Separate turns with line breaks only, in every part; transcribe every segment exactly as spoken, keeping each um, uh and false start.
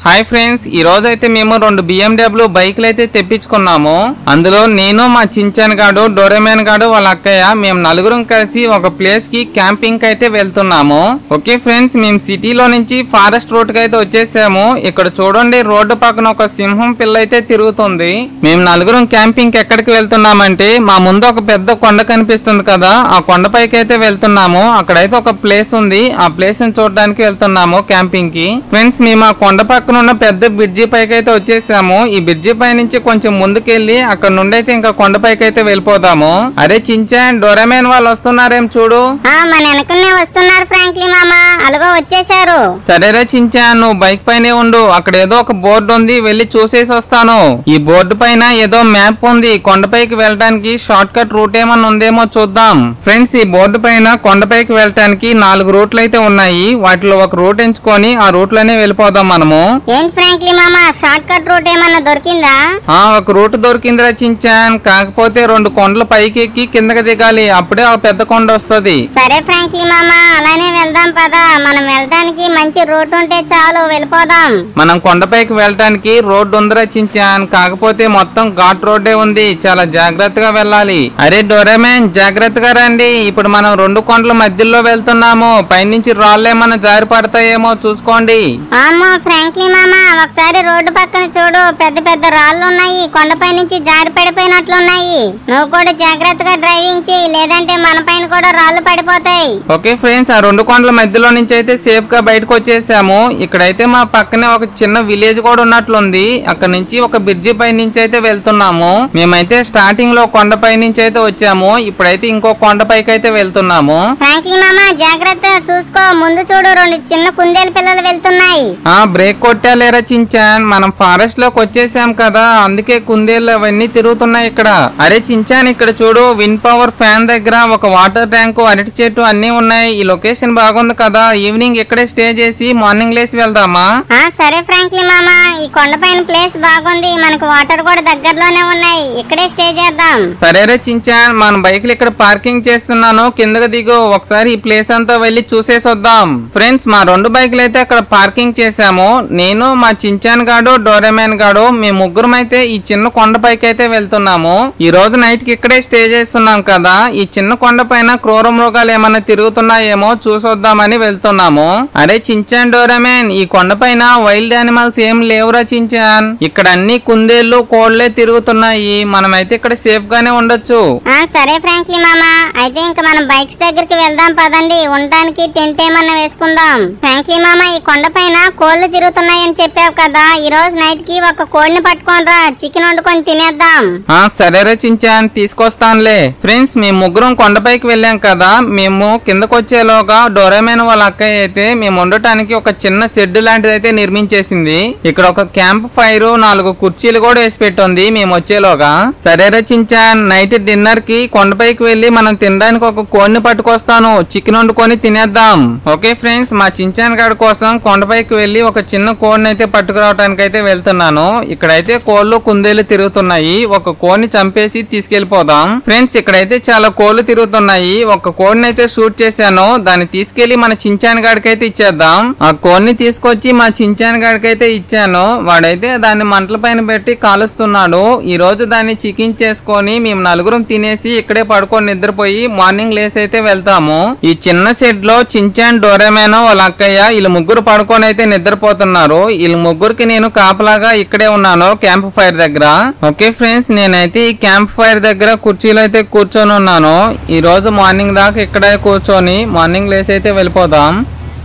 Hi friends, ఈ రోజు అయితే మేము రెండు బిఎండబ్ల్యూ బైక్లు అయితే తెప్పించుకున్నాము. అందులో నేను మా చించాన్ గాడు డోరేమాన్ గాడు వాళ్ళ అక్కయ్య మేము నలుగురం కలిసి ఒక ప్లేస్ కి క్యాంపింగ్ కి అయితే వెళ్తున్నాము. ఓకే ఫ్రెండ్స్, మేము సిటీలో నుంచి ఫారెస్ట్ రోడ్ కి అయితే వచ్చేసాము. ఇక్కడ చూడండి, రోడ్డు పక్కన ఒక సింహం పిల్ల అయితే తిరుగుతుంది. మేము నలుగురం క్యాంపింగ్ కి ఎక్కడికి వెళ్తున్నామంటే మా ముందు ఒక పెద్ద కొండ కనిపిస్తుంది కదా, ఆ కొండపైకి అయితే వెళ్తున్నాము. అక్కడైతే ఒక ప్లేస్ ఉంది, ఆ ప్లేస్ ని చూడడానికి వెళ్తున్నాము క్యాంపింగ్ కి. ఫ్రెండ్స్, మేము ఆ కొండ పక్కన ఉన్న పెద్ద బ్రిడ్జి పైకి అయితే వచ్చేసాము. ఈ బ్రిడ్జి పై నుంచి కొంచెం ముందుకెళ్లి అక్కడ నుండి అయితే ఇంకా కొండపైకి అయితే వెళ్ళిపోదాము. అరే చించాన్, డోరేమాన్ వాళ్ళు వస్తున్నారేం చూడు.
మన వెనకనే వస్తున్నారు ఫ్రాంక్లీ మామ, అలుగో వచ్చేసారు.
సరేరా చించాన్, నువ్వు బైక్ పైనే ఉండు. అక్కడ ఏదో ఒక బోర్డు ఉంది, వెళ్ళి చూసేసి వస్తాను. ఈ బోర్డు పైన ఏదో మ్యాప్ ఉంది, కొండపైకి వెళ్ళడానికి షార్ట్ కట్ రూట్ ఏమన్నా ఉందేమో చూద్దాం. ఫ్రెండ్స్, ఈ బోర్డు పైన కొండపైకి వెళ్ళడానికి నాలుగు రూట్లు అయితే ఉన్నాయి. వాటిలో ఒక రూట్ ఎంచుకొని ఆ రూట్ లోనే వెళ్ళిపోదాం మనము.
ఏంటి ఫ్రాంక్లీ మామ, షార్ట్ కట్ రూట్ ఏమన్నా దొరికిందా?
ఆ ఒక రూట్ దొరికిందిరా చించాన్, కాకపోతే రెండు కొండలు పైకి ఎక్కి కిందకి దిగాలి, అప్పుడే ఆ పెద్ద కొండ వస్తుంది.
సరే ఫ్రాంక్లీ మామ, అలానే వెళ్దాం పదా. మనం వెళ్ళడానికి మంచి రూట్ ఉంటే చాలు, వెళ్ళిపోదాం.
మనం కొండపైకి వెళ్ళడానికి రోడ్డు ఉందిరా చించాన్, కాకపోతే మొత్తం ఘాట్ రోడ్డే ఉంది, చాలా జాగ్రత్తగా వెళ్ళాలి. అరే డోరేమాన్, జాగ్రత్తగా రండి. ఇప్పుడు మనం రెండు కొండల మధ్యలో వెళ్తున్నాము, పైనుంచి రాళ్ళేమన్నా జారి పడతాయేమో చూసుకోండి.
అమ్మో ఫ్రాంక్లీ మామ, ఒకసారి రోడ్డు పక్కన చూడు, పెద్ద పెద్ద రాళ్ళు ఉన్నాయి, కొండపై నుంచి జారి పడిపోయినట్లున్నాయి. నువ్వు కూడా జాగ్రత్తగా డ్రైవింగ్ చేయి, లేదంటే మన పైన కూడా రాళ్ళు పడిపోతాయి.
ఓకే ఫ్రెండ్స్, ఆ రెండు కొండల మధ్యలో నుంచి అయితే సేఫ్ గా బయటకు వచ్చేసాము. ఇక్కడైతే మా పక్కనే ఒక చిన్న విలేజ్ కూడా ఉన్నట్లుంది. అక్కడ నుంచి ఒక బ్రిడ్జి పై నుంచి అయితే వెళ్తున్నాము. మేమైతే స్టార్టింగ్ లో కొండపై నుంచి అయితే వచ్చాము, ఇప్పుడైతే ఇంకో కొండపైకి అయితే వెళ్తున్నాము.
ఫ్రాంక్లీ మామ, జాగ్రత్త చూసుకో, ముందు చూడు, రెండు చిన్న కుందేలు పిల్లలు వెళ్తున్నాయి.
ఆ బ్రేక్ కొట్టాలేరా చించాన్, మనం ఫారెస్ట్ లోకి వచ్చేసాం కదా, అందుకే కుందేళ్ళు అవన్నీ తిరుగుతున్నాయి ఇక్కడ. అరే చించాన్, ఇక్కడ చూడు, విండ్ పవర్ ఫ్యాన్ దగ్గర ఒక వాటర్ ట్యాంక్, అరటి చెట్టు అన్ని ఉన్నాయి. ఈ లొకేషన్ బాగుంది కదా, ఈవినింగ్ ఇక్కడే స్టే చేసి మార్నింగ్ లేసి వెళ్దామా?
ఆ సరే ఫ్రాంక్లీ మామ, ఈ కొండపైన ప్లేస్ బాగుంది, మనకు వాటర్ కూడా దగ్గరలోనే ఉన్నాయి, ఇక్కడే స్టే చేద్దాం.
సరేరా చించాన్, మన బైక్లు ఇక్కడ పార్కింగ్ చేస్తున్నాను, కిందకి దిగు, ఒకసారి ఈ ప్లేస్ అంతా వెళ్ళి చూసేసి వద్దాం. ఫ్రెండ్స్, మా రెండు బైక్లు అయితే అక్కడ పార్కింగ్ చేసాము. నేను, మా చించాన్ గాడు, డోరేమాన్ గాడు, మేము ముగ్గురం అయితే ఈ చిన్న కొండపైకి అయితే వెళ్తున్నాము. ఈ రోజు నైట్ కి ఇక్కడే స్టే చేస్తున్నాం కదా, ఈ చిన్న కొండ పైన క్రూర మృగాలు ఏమన్నా తిరుగుతున్నాయేమో చూసొద్దామని వెళ్తున్నాము. అరే చించాన్, డోరేమాన్, ఈ కొండ పైన వైల్డ్ యానిమల్స్ ఏం లేవురా చించాన్, ఇక్కడ అన్ని కుందేళ్లు కోళ్లే తిరుగుతున్నాయి, మనమైతే ఇక్కడ సేఫ్ గానే ఉండొచ్చు.
ఆ సరే ఫ్రాంక్లీ మామ, అయితే ఇంకా మనం బైక్స్ దగ్గరికి వెళ్దాం పదండి, ఉండడానికి టెంట్ ఏమన్నా వేసుకుందాం. ఫ్రాంక్లీ మామ, ఈ కొండ పైన కోళ్లు తిరుగుతున్నాయని చెప్పావు కదా, ఈ రోజు నైట్ కి ఒక కోడిని పట్టుకొని రా, చికెన్ వండుకొని తినేద్దాం.
ఆ సరేరా చించాన్, తీసుకొస్తానులే. ఫ్రెండ్స్, మేము ముగ్గురం కొండపైకి వెళ్ళాం కదా, మేము కిందకు వచ్చేలోగా డోరేమాన్ వాళ్ళ అక్కయ్య అయితే మేము ఉండటానికి ఒక చిన్న షెడ్ లాంటిది అయితే నిర్మించేసింది. ఇక్కడ ఒక క్యాంప్ ఫైర్, నాలుగు కుర్చీలు కూడా వేసి పెట్టుంది మేము వచ్చేలోగా. సరేరా చించాన్, నైట్ డిన్నర్ కి కొండపైకి వెళ్ళి మనం తినడానికి ఒక కోడిని పట్టుకొస్తాను, చికెన్ వండుకొని తినేద్దాం. ఓకే ఫ్రెండ్స్, మా చించాన్ గారి కోసం కొండపైకి వెళ్ళి ఒక చిన్న కోడిని అయితే పట్టుకురావడానికి అయితే వెళ్తున్నాను. ఇక్కడైతే కోళ్లు కుందేళ్లు తిరుగుతున్నాయి, ఒక కోడిని చంపేసి తీసుకెళ్లిపోదాం. ఫ్రెండ్స్, ఇక్కడైతే చాలా కోళ్లు తిరుగుతున్నాయి, ఒక కోడిని అయితే షూట్ చేశాను, దాన్ని తీసుకెళ్లి మన చించాన్ గాడికి అయితే ఇచ్చేద్దాం. ఆ కోడిని తీసుకొచ్చి మా చించాన్ గాడికి అయితే ఇచ్చాను, వాడైతే దాన్ని మంటల పైన పెట్టి కాలుస్తున్నాడు. ఈ రోజు దాన్ని చికెన్ చేసుకొని మేము నలుగురం తినేసి ఇక్కడే పడుకొని నిద్రపోయి మార్నింగ్ లేసి అయితే వెళ్తాము. ఈ చిన్న షెడ్ లో చించాన్, డోరేమాన్ వాళ్ళ అక్కయ్య వీళ్ళు ముగ్గురు పడుకొని అయితే నిద్రపోతున్నారు. వీళ్ళ ముగ్గురికి నేను కాపలాగా ఇక్కడే ఉన్నాను క్యాంప్ ఫైర్ దగ్గర. ఓకే ఫ్రెండ్స్, నేనైతే ఈ క్యాంప్ ఫైర్ దగ్గర కుర్చీలో అయితే కూర్చొని ఉన్నాను. ఈ రోజు మార్నింగ్ దాకా ఇక్కడే కూర్చొని మార్నింగ్ లేసి అయితే వెళ్ళిపోదాం.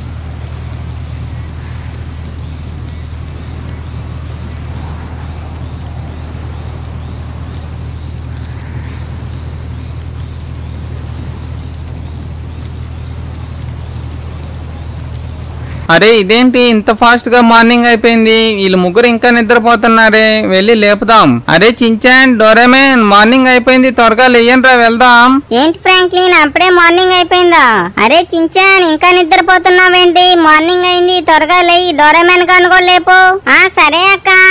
అరే ఇదేంటి ఇంత ఫాస్ట్ గా మార్నింగ్ అయిపోయింది, వీళ్ళు ముగ్గురు ఇంకా నిద్రపోతున్నారే, వెళ్ళి లేపుదాం. అరే చించాన్, డోరేమాన్, మార్నింగ్ అయిపోయింది, త్వరగా లేయండ్రా వెళ్దాం.
ఏంటి ఫ్రాంక్లిన్, అప్పుడే మార్నింగ్ అయిపోయిందా? అరే చించాన్, ఇంకా నిద్రపోతున్నావేంటి? మార్నింగ్ అయింది, త్వరగా లేయి, డోరేమాన్ గాని కూడా లేపు. ఆ సరే అక్క.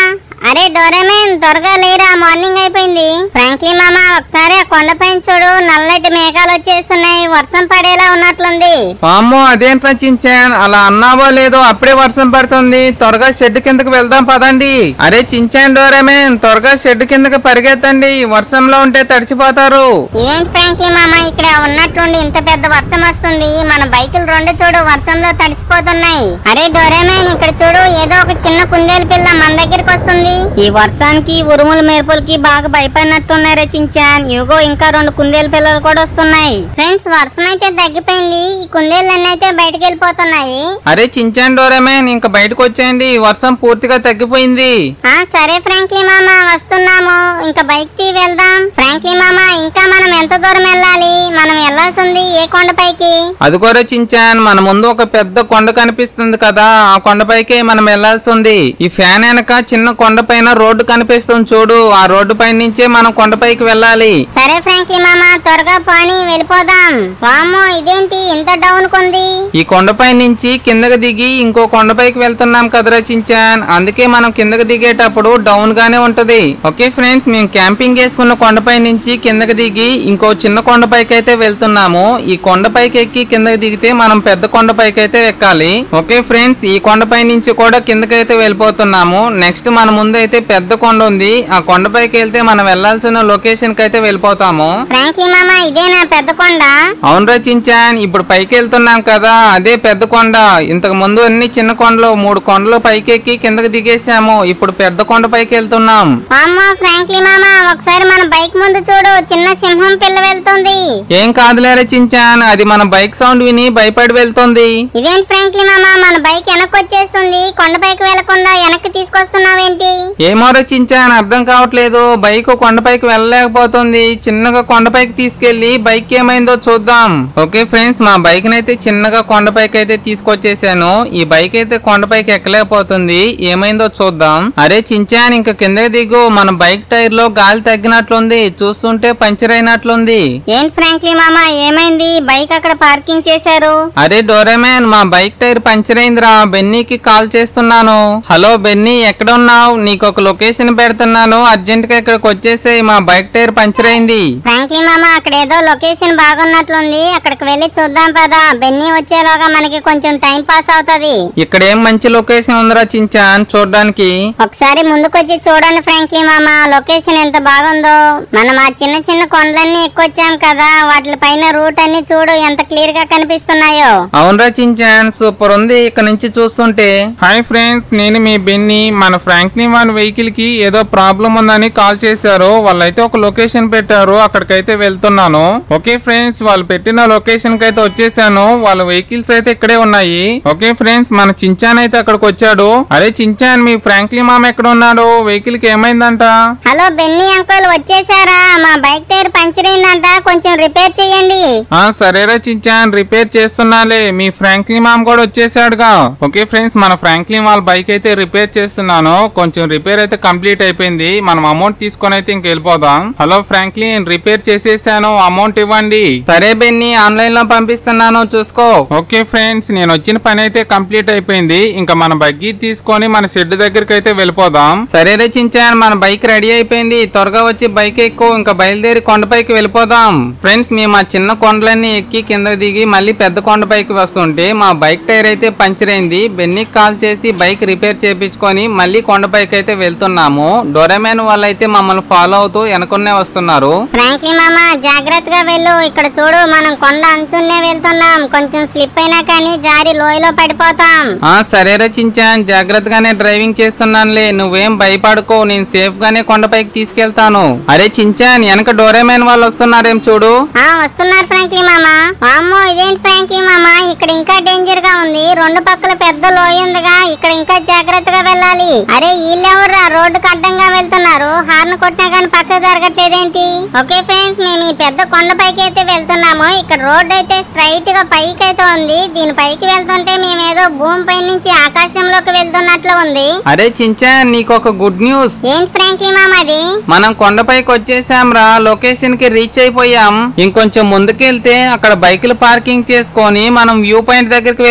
అరే డోరేమన్ త్వరగా లేరా, మార్నింగ్ అయిపోయింది. ఫ్రాంక్లీ మామ ఒకసారి ఆ కొండపైన చూడు, నల్లటి మేఘాలు వచ్చేస్తున్నాయి, వర్షం పడేలా ఉన్నట్లుంది.
అమ్మో అదేంట్రా చించాన్, అలా అన్నావో లేదో అప్పుడే వర్షం పడుతుంది. త్వరగా షెడ్ కిందకి వెళ్దాం పదండి. అరే చించాన్ డోరేమన్ త్వరగా షెడ్ కిందకి పరిగెత్తండి, వర్షంలో ఉంటే తడిచిపోతారు.
ఇదేంటి ఫ్రాంక్లీ మామ ఇక్కడ ఉన్నట్లుండి ఇంత పెద్ద వర్షం వస్తుంది, మన బైకులు రెండు చూడు వర్షంలో తడిచిపోతున్నాయి. అరే డోరేమన్ ఇక్కడ చూడు, ఏదో ఒక చిన్న కుందేలు పిల్ల మన దగ్గరికి వస్తుంది. ఈ వర్షానికి ఉరుముల మెరుపులకి బాగా భయపడినట్టున్నారే చించాన్. ఇగో ఇంకా రెండు కుందేలు పిల్లలు కూడా వస్తున్నాయి. ఫ్రెండ్స్ వర్షం అయితే తగ్గిపోయింది, ఈ కుందేళ్ళన్నీ అయితే బయటకు వెళ్ళిపోతున్నాయి.
అరే చించాన్ డోరేమన్ ఇంకా బయటకు వచ్చేయండి, వర్షం పూర్తిగా తగ్గిపోయింది.
ఆ సరే ఫ్రాంక్లీ మామ వస్తున్నాము, ఇంకా బైక్ తీ వెళ్దాం. ఫ్రాంక్లీ మామ ఇంకా మనం ఎంత దూరం వెళ్ళాలి, మనం వెళ్ళాల్సింది ఏ కొండపైకి?
అది కూడా చించాన్, మన ముందు ఒక పెద్ద కొండ కనిపిస్తుంది కదా, ఆ కొండపైకి మనం వెళ్లాల్సి ఉంది. ఈ ఫ్యాన్ వెనక చిన్న కొండ పైన రోడ్డు కనిపిస్తుంది చూడు, ఆ రోడ్డు పై నుంచే మనం కొండపైకి వెళ్ళాలి.
సరే ఫ్రాంక్లీ మామ త్వరగా పోనీ వెళ్ళిపోదాం. వామ్మో ఇదేంటి ఇంత డౌన్ కొంది?
ఈ కొండపై నుంచి కిందకి దిగి ఇంకో కొండపైకి వెళ్తున్నాం కదరా చించాన్, అందుకే మనం కిందకి దిగేటప్పుడు డౌన్ గానే ఉంటది. ఓకే ఫ్రెండ్స్, మేము క్యాంపింగ్ చేసుకున్న కొండపై నుంచి కిందకి దిగి ఇంకో చిన్న కొండపైకి అయితే వెళ్తున్నాము. ఈ కొండపైకి ఎక్కి కిందకి దిగితే మనం పెద్ద కొండపైకి అయితే ఎక్కాలి. ఓకే ఫ్రెండ్స్, ఈ కొండపై నుంచి కూడా కిందకైతే వెళ్ళిపోతున్నాము. నెక్స్ట్ మన ముందు అయితే పెద్ద కొండ ఉంది, ఆ కొండపైకి వెళ్తే మనం వెళ్లాల్సిన లొకేషన్ కి అయితే వెళ్ళిపోతాము.
ఫ్రాంక్లీ మామ ఇదేనా పెద్ద కొండ?
అవును చించాన్, ఇప్పుడు పైకి వెళ్తున్నాం కదా అదే పెద్ద కొండ. ఇంతకు ముందు అన్ని చిన్న కొండలు, మూడు కొండలు పైకి ఎక్కి కిందకి దిగేసాము, ఇప్పుడు పెద్ద కొండ పైకి వెళ్తున్నాం.
అమ్మా ఫ్రాంక్లీ మామ ఒకసారి మన బైక్ ముందు చూడు, చిన్న సింహం పిల్ల వెళ్తుంది.
ఏం కాదులేరా చించాన్, అది మన బైక్ సౌండ్ విని భయపడి వెళ్తుంది.
ఇదేంటి ఫ్రాంక్లీ మామ మన బైక్ వెనక్కి వచ్చేస్తుంది, కొండపైకి వెళ్లకుండా వెనక్కి తీసుకొస్తున్నావేంటి?
ఏమో చించాన్ అర్థం కావట్లేదు, బైక్ కొండపైకి వెళ్ళలేకపోతుంది. చిన్నగా కొండపైకి తీసుకెళ్లి బైక్ ఏమైందో చూద్దాం. ఓకే ఫ్రెండ్స్, మా బైక్ నైతే చిన్నగా కొండపైకి అయితే తీసుకొచ్చేసాను. ఈ బైక్ అయితే కొండపైకి ఎక్కలేకపోతుంది, ఏమైందో చూద్దాం. అరే చించాన్ ఇంకా కిందకి దిగు, మన బైక్ టైర్ లో గాలి తగ్గినట్లుంది, చూస్తుంటే పంచర్ అయినట్లుంది.
ఏంటి ఫ్రాంక్లీ మామ ఏమైంది, బైక్ అక్కడ పార్కింగ్ చేశారు?
అరే డోరేమన్ మా బైక్ టైర్ పంచర్ అయిందిరా, బెన్నీకి కాల్ చేస్తున్నాను. హలో బెన్నీ ఎక్కడ ఉన్నావు, నీకు ఒక లొకేషన్ పెడుతున్నాను, అర్జెంట్ గా ఇక్కడికి వచ్చేసేయ్, మా బైక్ టైర్ పంచర్ అయింది.
ఫ్రాంక్లీ మామ అక్కడ ఏదో లొకేషన్ బాగున్నట్లుంది, అక్కడికి వెళ్ళి చూద్దాం పదా, బెన్నీ వచ్చేలోగా మనకి కొంచెం టైం పాస్ అవుతది.
ఇక్కడ ఏం మంచి లొకేషన్ ఉందిరా చించాన్ చూడడానికి.
ఒకసారి ముందుకొచ్చి చూడండి ఫ్రాంక్లీ మామ, లొకేషన్ ఎంత బాగుందో. మనం ఆ చిన్న చిన్న కొండలన్నీ ఎక్కువచ్చాం కదా, వాటి పైన రూట్ అన్ని చూడు ఎంత క్లియర్ గా కనిపిస్తున్నాయో.
అవునరా చించాన్ సూపర్ ఉంది ఇక్కడ నుంచి చూస్తుంటే. హాయ్ ఫ్రెండ్స్, నేను మీ బెన్నీ. మన ఫ్రాంక్లిన్ వాన్ వెహికల్ కి ఏదో ప్రాబ్లం ఉందని కాల్ చేశారు, వాళ్ళైతే ఒక లొకేషన్ పెట్టారు, అక్కడికైతే వెళ్తున్నాను. ఓకే ఫ్రెండ్స్, వాళ్ళు పెట్టిన లొకేషన్ కి అయితే వచ్చేసాను, వాళ్ళ వెహికల్స్ అయితే ఇక్కడే ఉన్నాయి. ఓకే ఫ్రెండ్స్, మన చించాన్ అయితే అక్కడికి వచ్చాడు. అరే చించాన్, మీ ఫ్రాంక్లిన్ మామ ఎక్కడ ఉన్నాడు, వెహికల్ కి ఏమైందంట?
హలో బెన్నీ అంకుల్ వచ్చేసారా, మా బైక్ టైర్ పంచర్ అయిందంట, కొంచెం రిపేర్ చేయండి.
ఆ సరేరా చించాన్ రిపేర్ చేస్తున్నాలే, మీ ఫ్రాంక్లిన్ మామ కూడా వచ్చేసాడుగా. ఓకే ఫ్రెండ్స్, మన ఫ్రాంక్లిన్ వాళ్ళ బైక్ అయితే రిపేర్ చేస్తున్నాను, కొంచెం రిపేర్ అయితే కంప్లీట్ అయిపోయింది, మనం అమౌంట్ తీసుకొని అయితే ఇంక వెళ్ళిపోదాం. హలో ఫ్రాంక్లిన్, రిపేర్ చేసేసాను, అమౌంట్ ఇవ్వండి. సరే బెన్నీ, ఆన్లైన్ లో పంపిస్తున్నాను చూసుకో. ఓకే ఫ్రెండ్స్, నేను వచ్చిన పని అయితే కంప్లీట్ అయిపోయింది, ఇంకా మన బగ్గి తీసుకొని మన షెడ్ దగ్గరికి అయితే వెళ్ళిపోదాం. సరేరే చించాన్, మన బైక్ రెడీ అయిపోయింది, త్వరగా వచ్చి బైక్ ఎక్కువ, ఇంకా బయలుదేరి కొండపైకి వెళ్ళిపోదాం. ఫ్రెండ్స్, మేము ఆ చిన్న కొండలన్నీ ఎక్కి కింద దిగి మళ్ళీ పెద్ద కొండపైకి వస్తుంటే మా బైక్ టైర్ అయితే పంచర్ అయింది. బెన్నీకి కాల్ చేసి బైక్ రిపేర్ చేపించుకొని మళ్ళీ కొండపైకి అయితే వెళ్తున్నాము. డోరేమన్ వాళ్ళైతే మమ్మల్ని ఫాలో అవుతూ వెనకొన్నే వస్తున్నారు.
ఫ్రాంక్లిన్ మామ జాగ్రత్తగా వెళ్ళు, ఇక్కడ చూడు మనం కొండ అంచున్నే వెళ్తున్నాం, కొంచెం స్లిప్ అయినా కానీ జారి లోయలో పడిపోతాం.
ఆ సరేరా చించాన్, జాగ్రత్తగానే డ్రైవింగ్ చేస్తున్నానులే, నువ్వేం భయపడుకో, నేను సేఫ్ గానే కొండపైకి తీసుకెళ్తాను. అరే చించాన్, వెనక డోరేమన్ వాళ్ళు వస్తున్నారేం చూడు.
ఆ వస్తున్నారు ఫ్రాంక్లిన్ మామ. అమ్మో ఇదేంటి ఫ్రాంక్లిన్ మామ, ఇక్కడ ఇంకా డేంజర్ గా ఉంది, రెండు పక్కల పెద్ద లోయ ఉందిగా, ఇక్కడ ఇంకా జాగ్రత్తగా వెళ్ళాలి. అరే వీళ్ళెవర్రా రోడ్డుకు అడ్డంగా వెళ్తున్నారు, హార్న్ కొట్టినా కానీ పక్క జరగట్లేదేంటి? ఓకే ఫ్రెండ్స్, మేము ఈ పెద్ద కొండపైకి అయితే వెళ్తున్నాము, ఇక్కడ రోడ్ అయితే స్ట్రైట్ గా పైకి అయితే ఉంది, దీని పైకి వెళ్తుంటే మేమేదో భూమి పై నుంచి ఆకాశంలోకి వెళ్తున్నట్లు ఉంది.
అరే చించాన్, నీకు ఒక గుడ్ న్యూస్.
ఏంటి ఫ్రాంక్లిన్ మామ అది?
మనం కొండపైకి వచ్చేసాం రా, లొకేషన్ కి రీచ్ అయిపోయాం. ఇంకొంచెం ముందుకెళ్తే అక్కడ బైకులు పార్కింగ్ చేసుకొని మనం వ్యూ పాయింట్ దగ్గరికి వెళ్ళిపోదాం.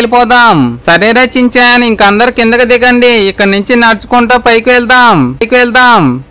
వెళ్దాం. సరేరా చించాన్, ఇంక అందరు కిందకి దిగండి. ఇక్కడ నుంచి నడుచుకుంటూ పైకి వెళ్దాం పైకి వెళ్దాం